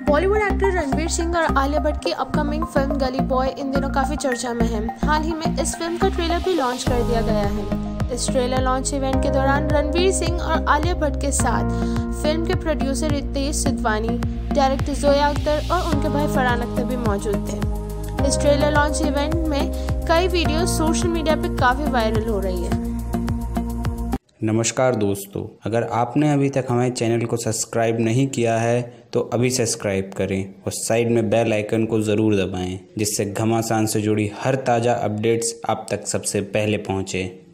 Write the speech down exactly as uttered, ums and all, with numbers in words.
Bollywood actor Ranveer Singh और आलिया भट्ट की upcoming film Gully Boy इन दिनों काफ़ी चर्चा में है। हाल ही में इस फिल्म का ट्रेलर भी लॉन्च कर दिया गया है। इस ट्रेलर लॉन्च इवेंट के दौरान रणवीर सिंह और आलिया भट्ट के साथ फिल्म के प्रोड्यूसर रितेश सिद्धवानी, डायरेक्टर जोया अख्तर और उनके भाई फरहान अख्तर भी मौजूद थे। इस ट्रेलर लॉन्च इवेंट में कई वीडियो सोशल मीडिया पर काफ़ी वायरल हो रही है। नमस्कार दोस्तों, अगर आपने अभी तक हमारे चैनल को सब्सक्राइब नहीं किया है तो अभी सब्सक्राइब करें और साइड में बेल आइकन को ज़रूर दबाएं, जिससे घमासान से जुड़ी हर ताज़ा अपडेट्स आप तक सबसे पहले पहुंचे।